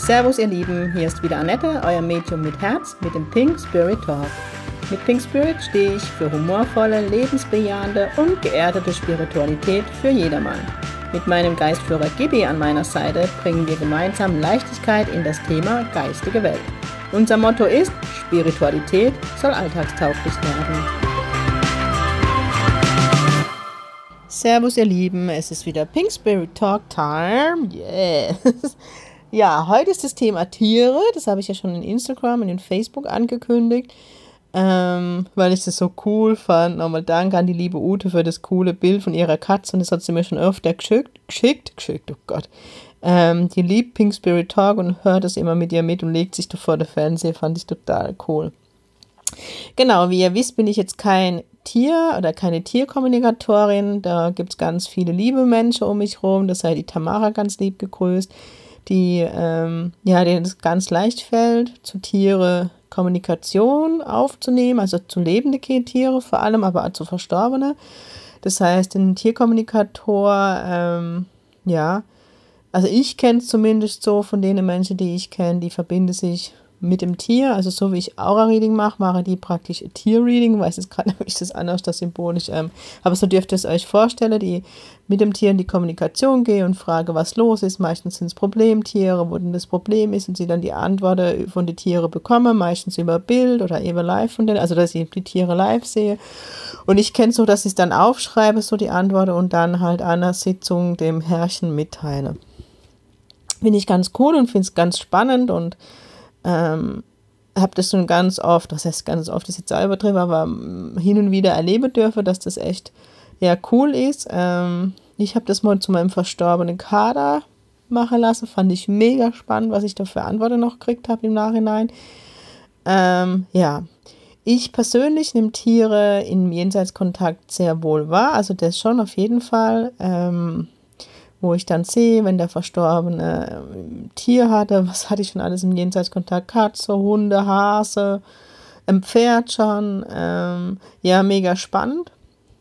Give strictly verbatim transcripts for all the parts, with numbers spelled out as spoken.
Servus ihr Lieben, hier ist wieder Annette, euer Medium mit Herz mit dem Pink Spirit Talk. Mit Pink Spirit stehe ich für humorvolle, lebensbejahende und geerdete Spiritualität für jedermann. Mit meinem Geistführer Gibi an meiner Seite bringen wir gemeinsam Leichtigkeit in das Thema geistige Welt. Unser Motto ist, Spiritualität soll alltagstauglich werden. Servus ihr Lieben, es ist wieder Pink Spirit Talk Time. Yes! Ja, heute ist das Thema Tiere, das habe ich ja schon in Instagram und in Facebook angekündigt, ähm, weil ich das so cool fand. Nochmal danke an die liebe Ute für das coole Bild von ihrer Katze und das hat sie mir schon öfter geschickt, geschickt, geschickt, oh Gott. Ähm, die liebt Pink Spirit Talk und hört das immer mit ihr mit und legt sich da vor der Fernseher, fand ich total cool. Genau, wie ihr wisst, bin ich jetzt kein Tier oder keine Tierkommunikatorin, da gibt es ganz viele liebe Menschen um mich rum, das sei die Tamara ganz lieb gegrüßt, die, ähm, ja, denen es ganz leicht fällt, zu Tiere Kommunikation aufzunehmen, also zu lebende Tiere vor allem, aber auch zu Verstorbene. Das heißt, ein Tierkommunikator, ähm, ja, also ich kenne es zumindest so von den Menschen, die ich kenne, die verbinden sich mit dem Tier, also so wie ich Aura-Reading mache, mache die praktisch Tier-Reading, weiß jetzt gerade nicht, das anders, das symbolisch, ähm, aber so dürft ihr es euch vorstellen, die mit dem Tier in die Kommunikation gehe und frage, was los ist, meistens sind es Problemtiere, wo denn das Problem ist und sie dann die Antworten von den Tieren bekomme, meistens über Bild oder über live von denen, also dass ich die Tiere live sehe und ich kenne so, dass ich es dann aufschreibe, so die Antworten und dann halt an der Sitzung dem Herrchen mitteile. Finde ich ganz cool und finde es ganz spannend und Ähm, habe das schon ganz oft, das heißt ganz oft, das ist jetzt auch übertrieben, aber hin und wieder erleben dürfen, dass das echt ja cool ist. Ähm, ich habe das mal zu meinem verstorbenen Kader machen lassen, fand ich mega spannend, was ich da für Antworten noch gekriegt habe im Nachhinein. Ähm, ja, ich persönlich nehme Tiere im Jenseitskontakt sehr wohl wahr, also das schon auf jeden Fall. Ähm, wo ich dann sehe, wenn der Verstorbene ein Tier hatte, was hatte ich schon alles im Jenseitskontakt, Katze, Hunde, Hase, ein Pferd schon, ähm, ja, mega spannend.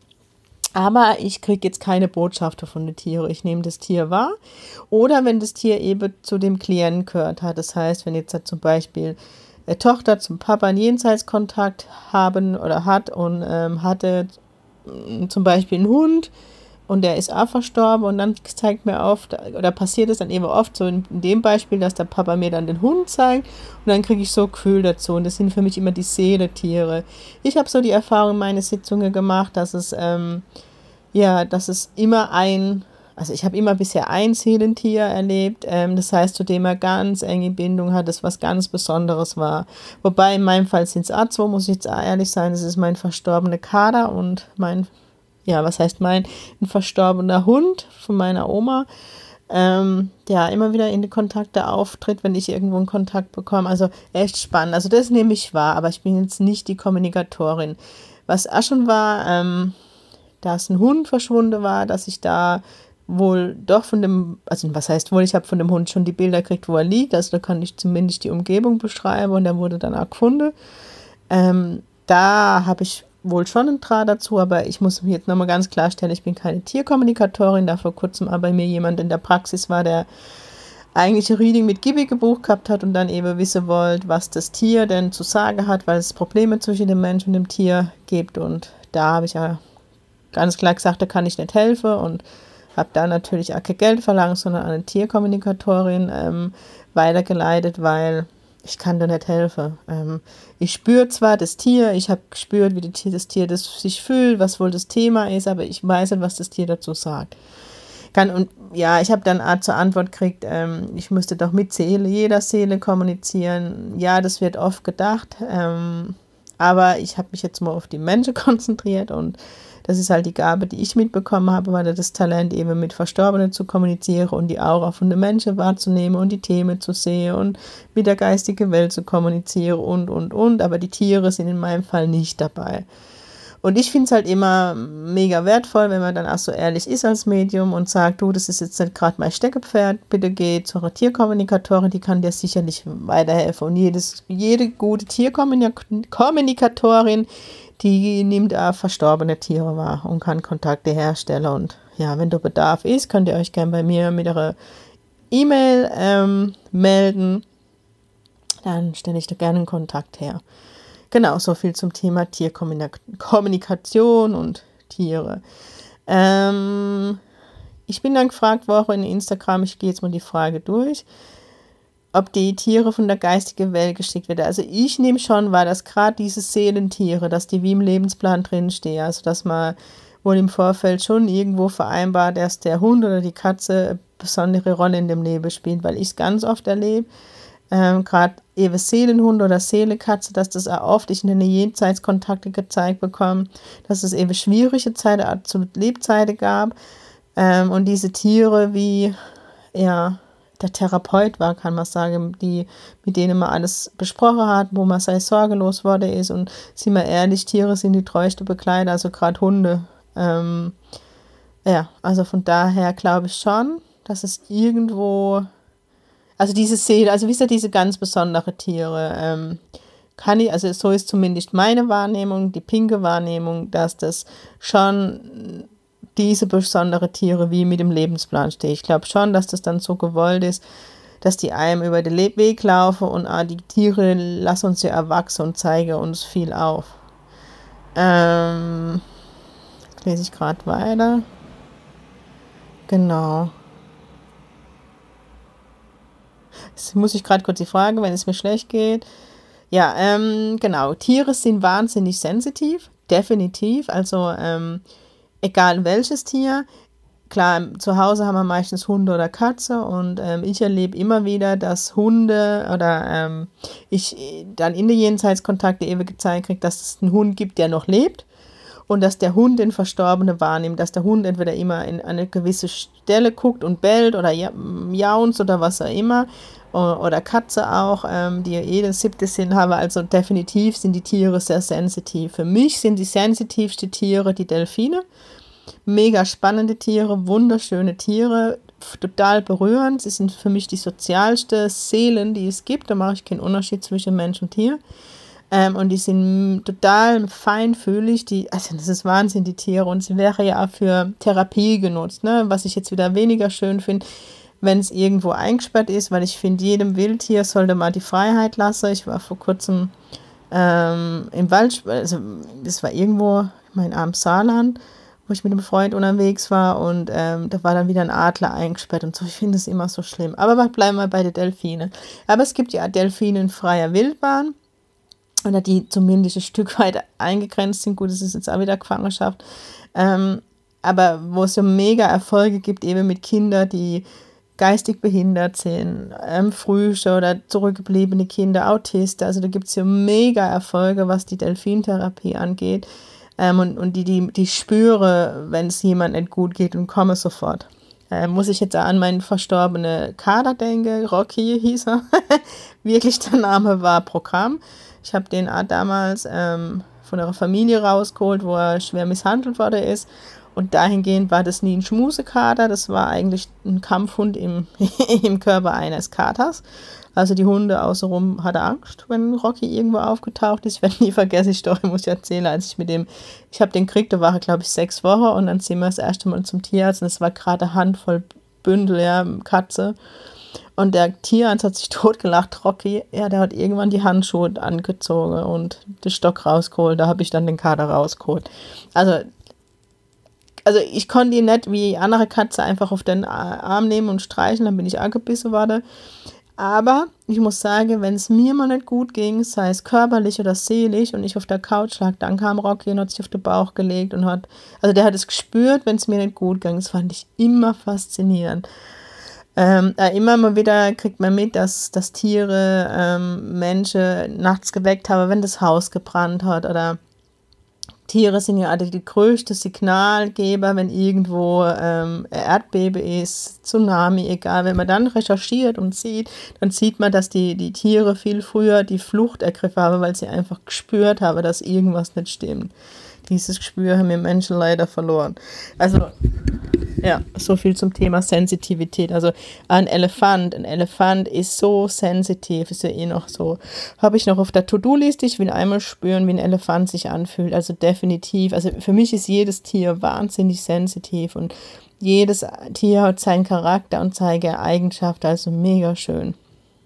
Aber ich kriege jetzt keine Botschaften von den Tieren, ich nehme das Tier wahr. Oder wenn das Tier eben zu dem Klienten gehört hat, das heißt, wenn jetzt zum Beispiel eine Tochter zum Papa einen Jenseitskontakt haben oder hat und ähm, hatte zum Beispiel einen Hund, und der ist auch verstorben und dann zeigt mir oft, oder passiert es dann eben oft so in, in dem Beispiel, dass der Papa mir dann den Hund zeigt und dann kriege ich so Gefühl dazu und das sind für mich immer die Seelentiere. Ich habe so die Erfahrung in meinen Sitzungen gemacht, dass es, ähm, ja, dass es immer ein, also ich habe immer bisher ein Seelentier erlebt, ähm, das heißt, zu dem er ganz enge Bindung hat, das was ganz Besonderes war. Wobei in meinem Fall sind es auch zwei, muss ich jetzt auch ehrlich sein, das ist mein verstorbener Kader und mein ja, was heißt mein, ein verstorbener Hund von meiner Oma, ähm, der immer wieder in die Kontakte auftritt, wenn ich irgendwo einen Kontakt bekomme. Also echt spannend. Also das nehme ich wahr, aber ich bin jetzt nicht die Kommunikatorin. Was auch schon war, ähm, dass ein Hund verschwunden war, dass ich da wohl doch von dem, also was heißt wohl, ich habe von dem Hund schon die Bilder gekriegt, wo er liegt, also da kann ich zumindest die Umgebung beschreiben und der wurde dann auch gefunden. Ähm, da habe ich wohl schon einen Draht dazu, aber ich muss mich jetzt nochmal ganz klarstellen, ich bin keine Tierkommunikatorin, da vor kurzem aber bei mir jemand in der Praxis war, der eigentlich ein Reading mit Gibi gebucht gehabt hat und dann eben wissen wollte, was das Tier denn zu sagen hat, weil es Probleme zwischen dem Mensch und dem Tier gibt und da habe ich ja ganz klar gesagt, da kann ich nicht helfen und habe da natürlich auch kein Geld verlangt, sondern an eine Tierkommunikatorin ähm, weitergeleitet, weil ich kann da nicht helfen. Ähm, ich spüre zwar das Tier, ich habe gespürt, wie das Tier, das Tier das sich fühlt, was wohl das Thema ist, aber ich weiß nicht, was das Tier dazu sagt. Kann, und ja, ich habe dann auch zur Antwort gekriegt, ähm, ich müsste doch mit Seele, jeder Seele kommunizieren. Ja, das wird oft gedacht, ähm, aber ich habe mich jetzt mal auf die Menschen konzentriert und das ist halt die Gabe, die ich mitbekommen habe, weil das Talent eben mit Verstorbenen zu kommunizieren und die Aura von den Menschen wahrzunehmen und die Themen zu sehen und mit der geistigen Welt zu kommunizieren und, und, und. Aber die Tiere sind in meinem Fall nicht dabei. Und ich finde es halt immer mega wertvoll, wenn man dann auch so ehrlich ist als Medium und sagt, du, das ist jetzt nicht gerade mein Steckepferd, bitte geh zur Tierkommunikatorin, die kann dir sicherlich weiterhelfen. Und jedes, jede gute Tierkommunikatorin, die nimmt auch verstorbene Tiere wahr und kann Kontakte herstellen. Und ja, wenn da Bedarf ist, könnt ihr euch gerne bei mir mit einer E-Mail ähm, melden, dann stelle ich da gerne einen Kontakt her. Genau, so viel zum Thema Tierkommunikation und Tiere. Ähm, ich bin dann gefragt worden in Instagram, ich gehe jetzt mal die Frage durch, ob die Tiere von der geistigen Welt geschickt werden. Also ich nehme schon wahr, dass gerade diese Seelentiere, dass die wie im Lebensplan drinstehen, also dass man wohl im Vorfeld schon irgendwo vereinbart, dass der Hund oder die Katze eine besondere Rolle in dem Leben spielt, weil ich es ganz oft erlebe, ähm, gerade eben Seelenhund oder Seelenkatze, dass das auch oft ich in den Jenseitskontakte gezeigt bekomme, dass es eben schwierige Zeiten, absolut Lebzeiten gab ähm, und diese Tiere wie, ja, der Therapeut war, kann man sagen, die, mit denen man alles besprochen hat, wo man sei sorgelos worden ist. Und sind wir ehrlich, Tiere sind die treueste Begleiter, also gerade Hunde. Ähm, ja, also von daher glaube ich schon, dass es irgendwo, also diese Seele, also wie gesagt, diese ganz besondere Tiere, ähm, kann ich, also so ist zumindest meine Wahrnehmung, die pinke Wahrnehmung, dass das schon diese besondere Tiere wie mit dem Lebensplan steht. Ich glaube schon, dass das dann so gewollt ist, dass die einem über den Weg laufen und ah, die Tiere lassen uns ja erwachsen und zeigen uns viel auf. Ähm, lese ich gerade weiter. Genau. Jetzt muss ich gerade kurz die Frage, wenn es mir schlecht geht. Ja, ähm, genau. Tiere sind wahnsinnig sensitiv, definitiv. Also, ähm, egal welches Tier, klar, zu Hause haben wir meistens Hunde oder Katze und ähm, ich erlebe immer wieder, dass Hunde oder ähm, ich dann in den Jenseitskontakten eben gezeigt kriege, dass es einen Hund gibt, der noch lebt und dass der Hund den Verstorbenen wahrnimmt, dass der Hund entweder immer in eine gewisse Stelle guckt und bellt oder jaunzt oder was auch immer oder Katze auch, ähm, die eh den siebten Sinn haben, also definitiv sind die Tiere sehr sensitiv. Für mich sind die sensitivsten Tiere die Delfine. Mega spannende Tiere, wunderschöne Tiere, total berührend. Sie sind für mich die sozialsten Seelen, die es gibt. Da mache ich keinen Unterschied zwischen Mensch und Tier. Ähm, und die sind total feinfühlig. Die, also das ist Wahnsinn, die Tiere. Und sie wäre ja auch für Therapie genutzt, ne? Was ich jetzt wieder weniger schön finde, wenn es irgendwo eingesperrt ist, weil ich finde, jedem Wildtier sollte man die Freiheit lassen. Ich war vor kurzem ähm, im Wald, also das war irgendwo, ich meine, am Saarland, wo ich mit einem Freund unterwegs war und ähm, da war dann wieder ein Adler eingesperrt und so. Ich finde es immer so schlimm. Aber bleiben wir bei den Delfinen. Aber es gibt ja Delfine in freier Wildbahn oder die zumindest ein Stück weit eingegrenzt sind. Gut, es ist jetzt auch wieder Gefangenschaft. Ähm, aber wo es so mega Erfolge gibt, eben mit Kindern, die geistig behindert sind, ähm, Frühsche oder zurückgebliebene Kinder, Autisten. Also da gibt es ja mega Erfolge, was die Delfintherapie angeht. Ähm, und, und die, die, die spüre, wenn es jemand nicht gut geht und komme sofort. Ähm, muss ich jetzt an meinen verstorbenen Kater denken, Rocky hieß er. Wirklich, der Name war Programm. Ich habe den damals ähm, von einer Familie rausgeholt, wo er schwer misshandelt worden ist. Und dahingehend war das nie ein Schmusekater, das war eigentlich ein Kampfhund im, im Körper eines Katers. Also die Hunde außenrum hatte Angst, wenn Rocky irgendwo aufgetaucht ist. Ich werde nie vergessen, die Story muss ich erzählen, als ich mit dem, ich habe den gekriegt, da war er glaube ich sechs Wochen und dann sind wir das erste Mal zum Tierarzt und es war gerade eine Handvoll Bündel, ja, Katze. Und der Tierarzt hat sich totgelacht, Rocky, ja, der hat irgendwann die Handschuhe angezogen und den Stock rausgeholt, da habe ich dann den Kater rausgeholt. Also, also ich konnte ihn nicht wie andere Katze einfach auf den Arm nehmen und streichen, dann bin ich angebissen worden. Aber ich muss sagen, wenn es mir mal nicht gut ging, sei es körperlich oder seelisch und ich auf der Couch lag, dann kam Rocky und hat sich auf den Bauch gelegt und hat, also der hat es gespürt, wenn es mir nicht gut ging. Das fand ich immer faszinierend. Ähm, äh, immer mal wieder kriegt man mit, dass, dass Tiere ähm, Menschen nachts geweckt haben, wenn das Haus gebrannt hat oder Tiere sind ja alle die größte Signalgeber, wenn irgendwo ähm, ein Erdbeben ist, Tsunami, egal. Wenn man dann recherchiert und sieht, dann sieht man, dass die, die Tiere viel früher die Flucht ergriffen haben, weil sie einfach gespürt haben, dass irgendwas nicht stimmt. Dieses Gespür haben wir Menschen leider verloren. Also, ja, so viel zum Thema Sensitivität. Also ein Elefant, ein Elefant ist so sensitiv, ist ja eh noch so, habe ich noch auf der To-Do-Liste, ich will einmal spüren, wie ein Elefant sich anfühlt, also definitiv, also für mich ist jedes Tier wahnsinnig sensitiv und jedes Tier hat seinen Charakter und seine Eigenschaft, also mega schön.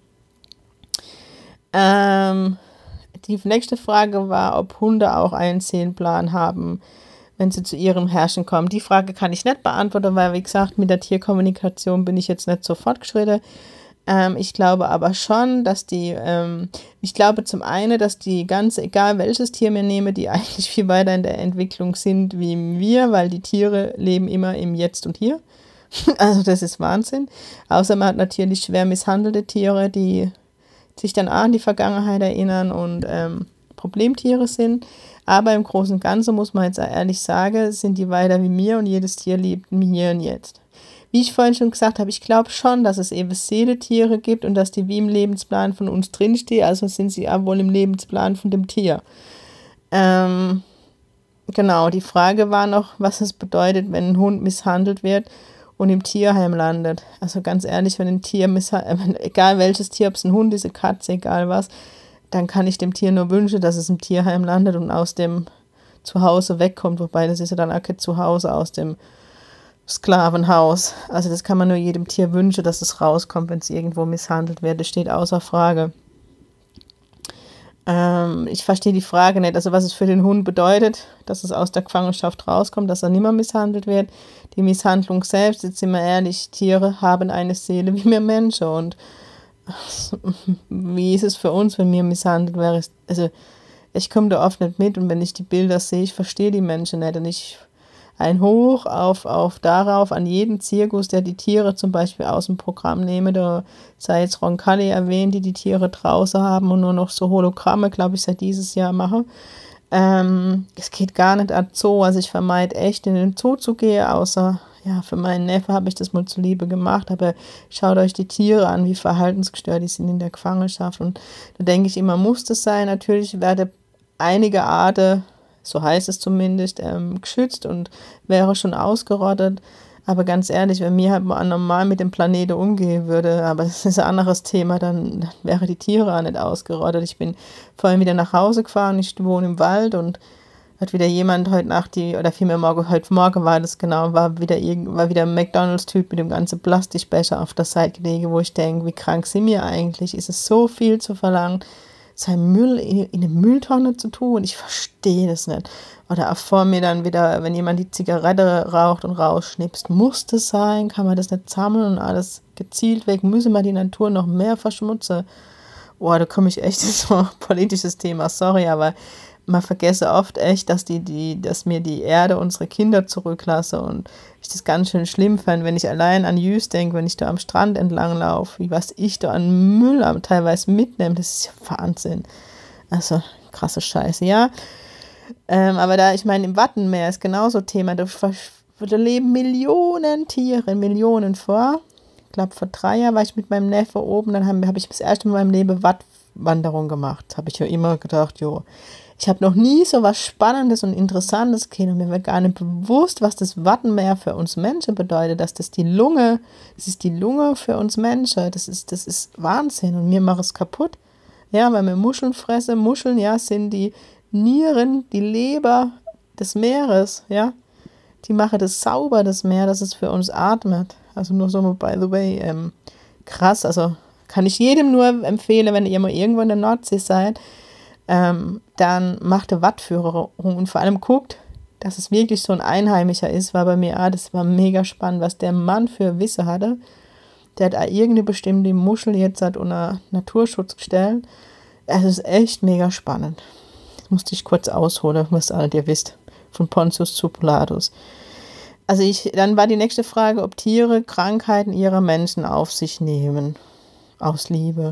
Ähm, die nächste Frage war, ob Hunde auch einen Seelenplan haben, wenn sie zu ihrem Herrchen kommen. Die Frage kann ich nicht beantworten, weil, wie gesagt, mit der Tierkommunikation bin ich jetzt nicht so fortgeschritten. Ähm, ich glaube aber schon, dass die, ähm, ich glaube zum einen, dass die ganz, egal welches Tier wir nehmen, die eigentlich viel weiter in der Entwicklung sind wie wir, weil die Tiere leben immer im Jetzt und Hier. Also das ist Wahnsinn. Außer man hat natürlich schwer misshandelte Tiere, die sich dann auch an die Vergangenheit erinnern und ähm, Problemtiere sind. Aber im Großen und Ganzen muss man jetzt ehrlich sagen, sind die weiter wie mir und jedes Tier lebt im Hier und Jetzt. Wie ich vorhin schon gesagt habe, ich glaube schon, dass es eben Seeletiere gibt und dass die wie im Lebensplan von uns drinstehen, also sind sie auch wohl im Lebensplan von dem Tier. Ähm, genau, die Frage war noch, was es bedeutet, wenn ein Hund misshandelt wird und im Tierheim landet. Also ganz ehrlich, wenn ein Tier misshandelt, egal welches Tier, ob es ein Hund ist, eine Katze, egal was, dann kann ich dem Tier nur wünschen, dass es im Tierheim landet und aus dem Zuhause wegkommt, wobei das ist ja dann auch kein Zuhause aus dem Sklavenhaus. Also das kann man nur jedem Tier wünschen, dass es rauskommt, wenn es irgendwo misshandelt wird. Das steht außer Frage. Ähm, ich verstehe die Frage nicht. Also was es für den Hund bedeutet, dass es aus der Gefangenschaft rauskommt, dass er nicht mehr misshandelt wird. Die Misshandlung selbst, jetzt sind wir ehrlich, Tiere haben eine Seele wie wir Menschen. Und wie ist es für uns, wenn wir misshandelt wären? Also ich komme da oft nicht mit und wenn ich die Bilder sehe, ich verstehe die Menschen nicht. Und ich ein Hoch auf, auf darauf, an jeden Zirkus, der die Tiere zum Beispiel aus dem Programm nehme. Da sei jetzt Roncalli erwähnt, die die Tiere draußen haben und nur noch so Hologramme, glaube ich, seit dieses Jahr machen. Ähm, es geht gar nicht an Zoo, also ich vermeide echt in den Zoo zu gehen, außer, ja, für meinen Neffe habe ich das mal zuliebe gemacht, aber schaut euch die Tiere an, wie verhaltensgestört die sind in der Gefangenschaft. Und da denke ich immer, muss das sein. Natürlich werde einige Arten, so heißt es zumindest, ähm, geschützt und wäre schon ausgerottet. Aber ganz ehrlich, wenn mir halt mal normal mit dem Planeten umgehen würde, aber das ist ein anderes Thema, dann, dann wäre die Tiere auch nicht ausgerottet. Ich bin vorhin wieder nach Hause gefahren, ich wohne im Wald und hat wieder jemand heute Nacht, die, oder vielmehr morgen, heute Morgen war das genau, war wieder, irgend, war wieder ein McDonalds-Typ mit dem ganzen Plastikbecher auf der Seite gelegen, wo ich denke, wie krank sind wir eigentlich? Ist es so viel zu verlangen, sein Müll in, in eine Mülltonne zu tun? Ich verstehe das nicht. Oder auch vor mir dann wieder, wenn jemand die Zigarette raucht und rausschnipst, muss das sein? Kann man das nicht sammeln und alles gezielt weg? Müssen wir die Natur noch mehr verschmutzen? Boah, da komme ich echt in so ein politisches Thema, sorry, aber man vergesse oft echt, dass, die, die, dass mir die Erde unsere Kinder zurücklasse und ich das ganz schön schlimm fand, wenn ich allein an Jüst denke, wenn ich da am Strand entlang laufe, wie was ich da an Müll teilweise mitnehme, das ist ja Wahnsinn. Also, krasse Scheiße, ja. Ähm, aber da, ich meine, im Wattenmeer ist genauso Thema, da, da leben Millionen Tiere, Millionen vor. Ich glaube, vor drei Jahren war ich mit meinem Neffe oben, dann habe hab ich das erste Mal in meinem Leben Wattwanderung gemacht. Habe ich ja immer gedacht, jo, ich habe noch nie so was Spannendes und Interessantes gesehen und mir wird gar nicht bewusst, was das Wattenmeer für uns Menschen bedeutet, dass das die Lunge, das ist die Lunge für uns Menschen, das ist, das ist Wahnsinn und mir macht es kaputt. Ja, weil wir Muscheln fressen, Muscheln, ja, sind die Nieren, die Leber des Meeres, ja, die machen das sauber, das Meer, dass es für uns atmet. Also nur so, by the way, ähm, krass, also kann ich jedem nur empfehlen, wenn ihr mal irgendwo in der Nordsee seid, ähm, dann macht eine Wattführung und vor allem guckt, dass es wirklich so ein Einheimischer ist, war bei mir, ah, das war mega spannend, was der Mann für Wissen hatte. Der hat auch irgendeine bestimmte Muschel jetzt hat unter Naturschutz gestellt. Es ist echt mega spannend. Das musste ich kurz ausholen, was alle ihr wisst, von Pontius zu Pilatus. Also ich, dann war die nächste Frage, ob Tiere Krankheiten ihrer Menschen auf sich nehmen, aus Liebe.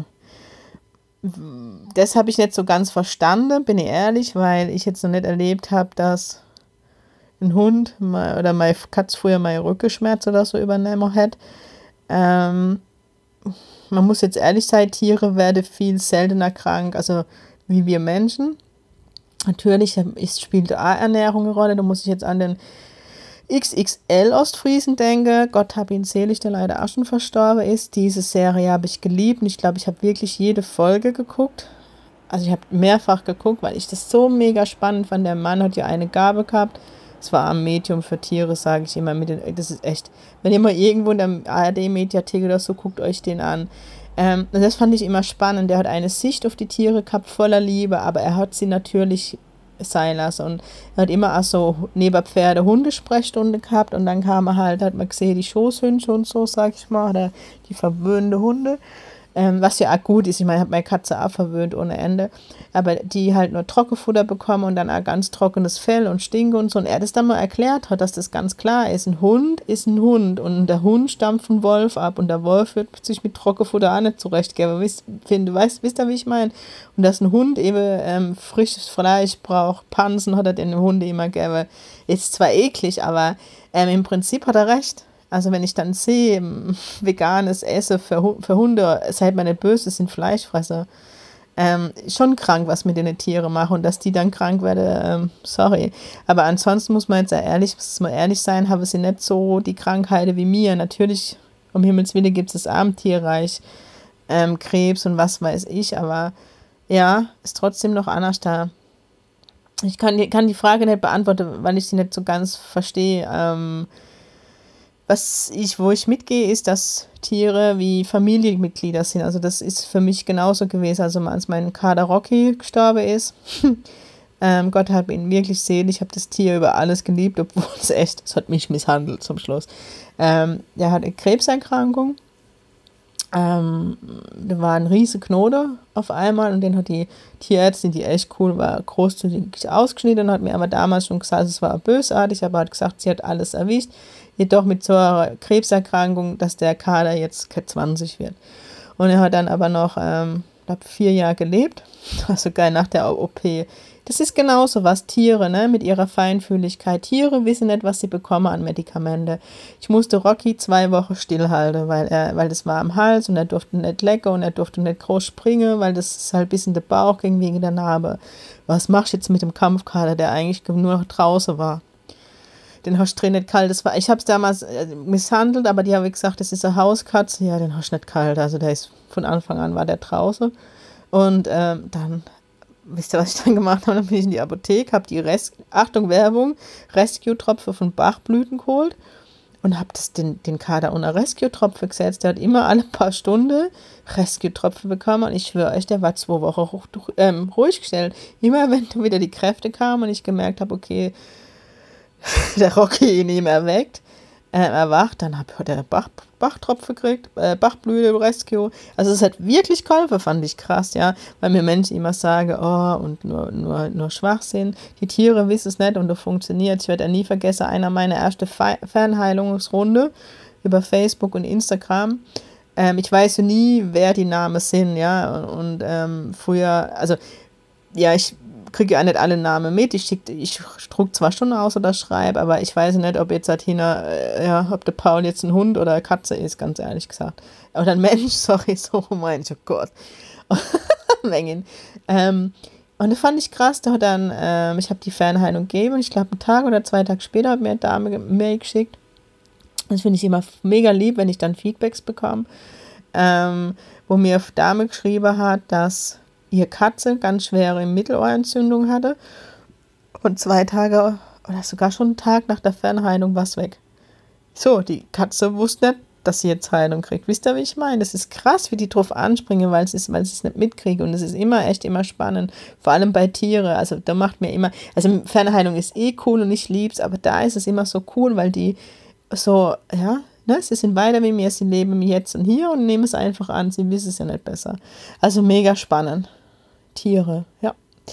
Das habe ich nicht so ganz verstanden, bin ich ehrlich, weil ich jetzt noch nicht erlebt habe, dass ein Hund mal, oder meine Katze früher meine Rückenschmerz oder so übernehmen hat. Ähm, man muss jetzt ehrlich sein, Tiere werden viel seltener krank, also wie wir Menschen. Natürlich ist, spielt auch Ernährung eine Rolle, da muss ich jetzt an den X X L-Ostfriesen denke, Gott hab ihn selig, der leider auch schon verstorben ist. Diese Serie habe ich geliebt und ich glaube, ich habe wirklich jede Folge geguckt. Also ich habe mehrfach geguckt, weil ich das so mega spannend fand. Der Mann hat ja eine Gabe gehabt, Das war am Medium für Tiere, sage ich immer. Mit den, das ist echt, wenn ihr mal irgendwo in der A R D-Mediathek oder so, guckt euch den an. Ähm, das fand ich immer spannend. Der hat eine Sicht auf die Tiere gehabt, voller Liebe, aber er hat sie natürlich sein lassen. Und er hat immer auch so neben Pferde Hundesprechstunde gehabt und dann kam er halt, hat man gesehen, die Schoßhündchen und so, sag ich mal, oder die verwöhnte Hunde. Ähm, was ja auch gut ist, ich meine, ich habe meine Katze auch verwöhnt ohne Ende, aber die halt nur Trockenfutter bekommen und dann auch ganz trockenes Fell und Stinke und so. Und er das dann mal erklärt hat, dass das ganz klar ist. Ein Hund ist ein Hund und der Hund stammt vom Wolf ab und der Wolf wird sich mit Trockenfutter auch nicht zurechtgeben. Wisst, find, weißt, wisst ihr, wie ich meine? Und dass ein Hund eben ähm, frisches Fleisch braucht, Pansen hat er den Hunde immer gegeben. Ist zwar eklig, aber ähm, im Prinzip hat er recht. Also wenn ich dann sehe, veganes Essen für, für Hunde, seid mal nicht böse, das sind Fleischfresser. Ähm, schon krank, was mit den Tieren machen und dass die dann krank werden, ähm, sorry. Aber ansonsten muss man jetzt ehrlich, muss man ehrlich sein, haben sie nicht so die Krankheiten wie mir. Natürlich, um Himmels Willen gibt es das Abendtierreich, ähm, Krebs und was weiß ich, aber ja, ist trotzdem noch anders da. Ich kann, kann die Frage nicht beantworten, weil ich sie nicht so ganz verstehe. Ähm, Was ich, wo ich mitgehe, ist, dass Tiere wie Familienmitglieder sind. Also das ist für mich genauso gewesen. Also als mein Kater Rocky gestorben ist, ähm, Gott hat ihn wirklich selig. Ich habe das Tier über alles geliebt, obwohl es echt, es hat mich misshandelt zum Schluss. Ähm, der hat eine Krebserkrankung. Ähm, da war ein riesiger Knoten auf einmal und den hat die Tierärztin, die echt cool war, großzügig ausgeschnitten und hat mir aber damals schon gesagt, es war bösartig, aber hat gesagt, sie hat alles erwischt. Jedoch mit so einer Krebserkrankung, dass der Kader jetzt zwanzig wird. Und er hat dann aber noch, ähm, ich glaube, vier Jahre gelebt, also geil nach der O P. Das ist genauso was, Tiere, ne, mit ihrer Feinfühligkeit. Tiere wissen nicht, was sie bekommen an Medikamente. Ich musste Rocky zwei Wochen stillhalten, weil er, weil das war am Hals und er durfte nicht lecken und er durfte nicht groß springen, weil das ist halt bis in den Bauch ging wegen der Narbe. Was machst du jetzt mit dem Kampfkader, der eigentlich nur noch draußen war? Den hast du drin nicht kalt. Das war, ich habe es damals äh, misshandelt, aber die haben gesagt, das ist eine Hauskatze. Ja, den hast du nicht kalt. Also der ist von Anfang an war der draußen. Und ähm, dann, wisst ihr, was ich dann gemacht habe? Dann bin ich in die Apotheke, habe die Res Achtung, Werbung, Rescue-Tropfe von Bachblüten geholt und habe den, den Kader unter Rescue-Tropfe gesetzt. Der hat immer alle paar Stunden Rescue-Tropfe bekommen und ich schwöre euch, der war zwei Wochen ruhig, ähm, ruhig gestellt. Immer wenn wieder die Kräfte kamen und ich gemerkt habe, okay, der Rocky ihn ihm erweckt, äh, erwacht, dann hat er Bach, Bachtropfe gekriegt, äh, Bachblüte, Rescue. Also es hat wirklich geholfen, fand ich krass, ja, weil mir Menschen immer sagen, oh, und nur, nur, nur Schwachsinn, die Tiere wissen es nicht und das funktioniert. Ich werde ja nie vergessen, einer meiner ersten Fe Fernheilungsrunde über Facebook und Instagram. Ähm, ich weiß ja nie, wer die Namen sind, ja, und, und ähm, früher, also, ja, ich kriege ja nicht alle Namen mit. Ich, schick, ich druck zwar schon aus oder schreibe, aber ich weiß nicht, ob jetzt Tina, äh, ja, ob der Paul jetzt ein Hund oder eine Katze ist, ganz ehrlich gesagt. Oder ein Mensch, sorry, so meine ich, oh Gott. Mengen. Ähm, und das fand ich krass, da hat dann, ähm, ich habe die Fernheilung gegeben und ich glaube, einen Tag oder zwei Tage später hat mir eine Dame eine Mail geschickt. Das finde ich immer mega lieb, wenn ich dann Feedbacks bekomme, ähm, wo mir eine Dame geschrieben hat, dass ihre Katze ganz schwere Mittelohrentzündung hatte und zwei Tage oder sogar schon einen Tag nach der Fernheilung war es weg. So, die Katze wusste nicht, dass sie jetzt Heilung kriegt. Wisst ihr, wie ich meine? Das ist krass, wie die drauf anspringen, weil sie es weil es nicht mitkriegen und es ist immer echt immer spannend, vor allem bei Tieren. Also da macht mir immer, also Fernheilung ist eh cool und ich lieb's, aber da ist es immer so cool, weil die so, ja, ne, sie sind weiter wie mir, sie leben im Jetzt und Hier und nehmen es einfach an, sie wissen es ja nicht besser. Also mega spannend. Tiere, ja.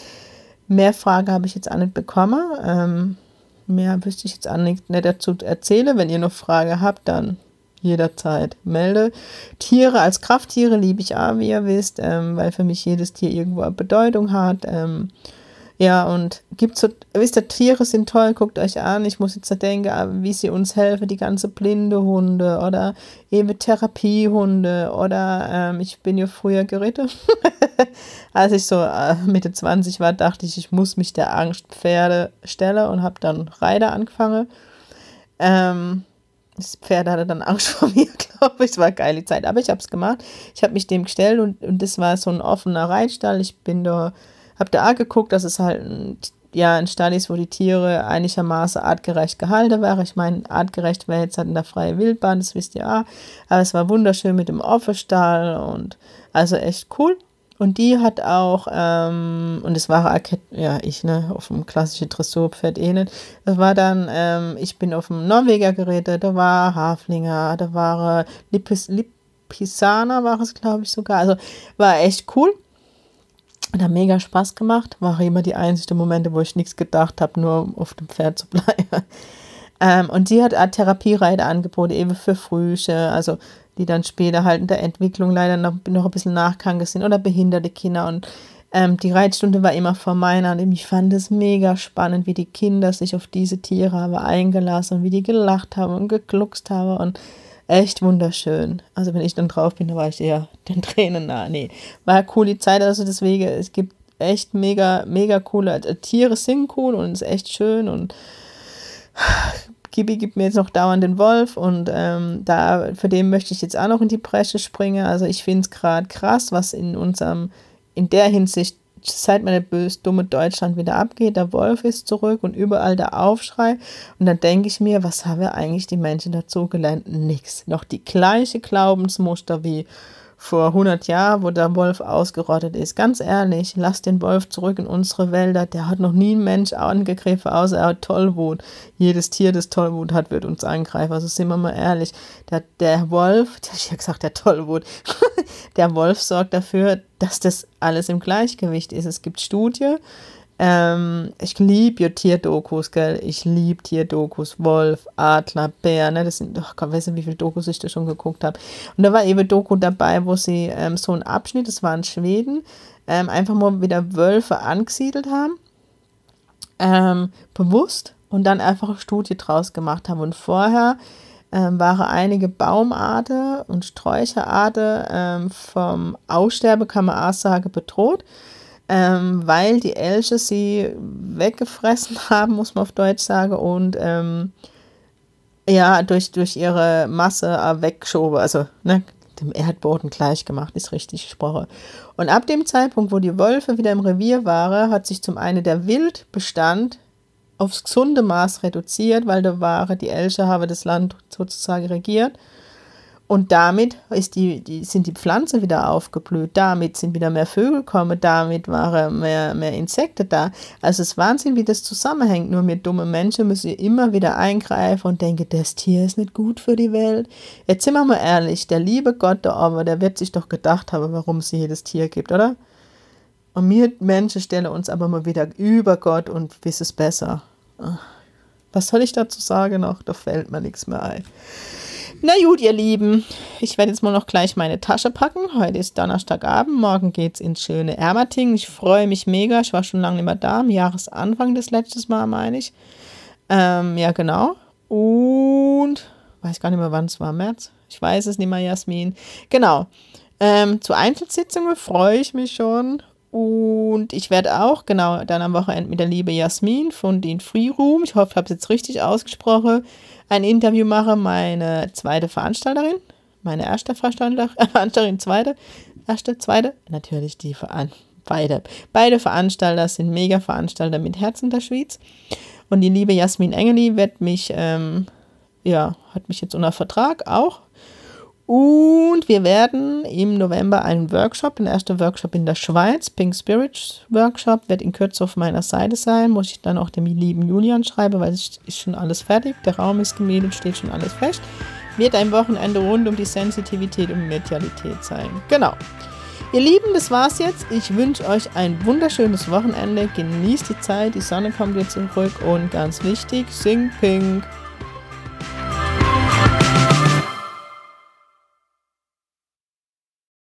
Mehr Fragen habe ich jetzt auch nicht bekommen. Ähm, mehr wüsste ich jetzt auch nicht, nicht dazu erzählen. Wenn ihr noch Fragen habt, dann jederzeit melde. Tiere als Krafttiere liebe ich auch, wie ihr wisst, ähm, weil für mich jedes Tier irgendwo eine Bedeutung hat. Ähm, ja, und gibt so, wisst ihr, Tiere sind toll, guckt euch an. Ich muss jetzt da denken, wie sie uns helfen, die ganze blinde Hunde oder eben Therapiehunde oder ähm, ich bin ja früher geritten. Als ich so äh, Mitte zwanzig war, dachte ich, ich muss mich der Angstpferde stellen und habe dann Reiter angefangen. Ähm, das Pferd hatte dann Angst vor mir, glaube ich. Es war eine geile Zeit, aber ich habe es gemacht. Ich habe mich dem gestellt und, und das war so ein offener Reitstall. Ich bin da, habe da auch geguckt, dass es halt ein ja ein Stall ist, wo die Tiere einigermaßen artgerecht gehalten wären. Ich meine, artgerecht wäre jetzt halt in der freien Wildbahn, das wisst ihr auch. Aber es war wunderschön mit dem Offenstall und also echt cool. Und die hat auch, ähm, und es war, ja, ich, ne, auf dem klassischen Dressurpferd eh nicht. Das war dann, ähm, ich bin auf dem Norweger geritten, da war Haflinger, da war Lipis, Lipisana war es, glaube ich, sogar. Also war echt cool. Und hat mega Spaß gemacht. War immer die einzigen Momente, wo ich nichts gedacht habe, nur um auf dem Pferd zu bleiben. ähm, und sie hat auch Therapiereiter angeboten, eben für Frühche, also die dann später halt in der Entwicklung leider noch, noch ein bisschen nachgegangen sind oder behinderte Kinder. Und ähm, die Reitstunde war immer vor meiner und ich fand es mega spannend, wie die Kinder sich auf diese Tiere haben eingelassen und wie die gelacht haben und gegluckst haben und echt wunderschön. Also wenn ich dann drauf bin, da war ich eher den Tränen nah. Nee, war eine coole Zeit, also deswegen, es gibt echt mega, mega coole, also Tiere sind cool und es ist echt schön und Gibi gibt mir jetzt noch dauernd den Wolf und ähm, da für den möchte ich jetzt auch noch in die Bresche springen. Also ich finde es gerade krass, was in unserem, in der Hinsicht, seit meine böse, dumme Deutschland wieder abgeht, der Wolf ist zurück und überall der Aufschrei. Und dann denke ich mir, was haben wir eigentlich die Menschen dazu gelernt? Nix. Noch die gleiche Glaubensmuster wie vor hundert Jahren, wo der Wolf ausgerottet ist. Ganz ehrlich, lass den Wolf zurück in unsere Wälder. Der hat noch nie einen Mensch angegriffen, außer er hat Tollwut. Jedes Tier, das Tollwut hat, wird uns angreifen. Also sind wir mal ehrlich. Der, der Wolf, ich habe gesagt, der Tollwut, der Wolf sorgt dafür, dass das alles im Gleichgewicht ist. Es gibt Studien. Ähm, ich liebe ja Tierdokus, gell? Ich liebe Tierdokus, Wolf, Adler, Bär, ne? Das sind, ach Gott, weißt du, wie viele Dokus ich da schon geguckt habe. Und da war eben Doku dabei, wo sie ähm, so einen Abschnitt, das war in Schweden, ähm, einfach mal wieder Wölfe angesiedelt haben, ähm, bewusst, und dann einfach eine Studie draus gemacht haben. Und vorher ähm, waren einige Baumarten und Sträucherarten ähm, vom Aussterben, kann man auch sagen, bedroht. Ähm, weil die Elche sie weggefressen haben, muss man auf Deutsch sagen, und ähm, ja, durch, durch ihre Masse äh, weggeschoben, also ne, dem Erdboden gleich gemacht, ist richtig gesprochen. Und ab dem Zeitpunkt, wo die Wölfe wieder im Revier waren, hat sich zum einen der Wildbestand aufs gesunde Maß reduziert, weil da waren die Elche haben das Land sozusagen regiert. Und damit ist die, die, sind die Pflanzen wieder aufgeblüht, damit sind wieder mehr Vögel gekommen, damit waren mehr, mehr Insekten da. Also es ist Wahnsinn, wie das zusammenhängt. Nur wir dumme Menschen müssen immer wieder eingreifen und denken, das Tier ist nicht gut für die Welt. Jetzt sind wir mal ehrlich, der liebe Gott da oben, der wird sich doch gedacht haben, warum es jedes Tier gibt, oder? Und wir Menschen stellen uns aber mal wieder über Gott und wissen es besser. Was soll ich dazu sagen noch? Da fällt mir nichts mehr ein. Na gut, ihr Lieben, ich werde jetzt mal noch gleich meine Tasche packen. Heute ist Donnerstagabend, morgen geht's ins schöne Ermating. Ich freue mich mega, ich war schon lange nicht mehr da, am Jahresanfang des letztes Mal, meine ich. Ähm, ja, genau. Und, weiß gar nicht mehr, wann es war, März? Ich weiß es nicht mehr, Jasmin. Genau. Ähm, zu Einzelsitzungen freue ich mich schon. Und ich werde auch, genau, dann am Wochenende mit der liebe Jasmin von den Free Room, ich hoffe, ich habe es jetzt richtig ausgesprochen, ein Interview machen, meine zweite Veranstalterin, meine erste Veranstalterin, zweite, erste, zweite, natürlich die Veran beide. Beide Veranstalter sind mega Veranstalter mit Herzen der Schweiz. Und die liebe Jasmin Engeli wird mich, ähm, ja, hat mich jetzt unter Vertrag auch. Und wir werden im November einen Workshop, den ersten Workshop in der Schweiz, Pink Spirits Workshop, wird in Kürze auf meiner Seite sein. Muss ich dann auch dem lieben Julian schreiben, weil es ist schon alles fertig. Der Raum ist gemietet, steht schon alles fest. Wird ein Wochenende rund um die Sensitivität und Medialität sein. Genau. Ihr Lieben, das war's jetzt. Ich wünsche euch ein wunderschönes Wochenende. Genießt die Zeit, die Sonne kommt jetzt zurück und ganz wichtig, sing Pink.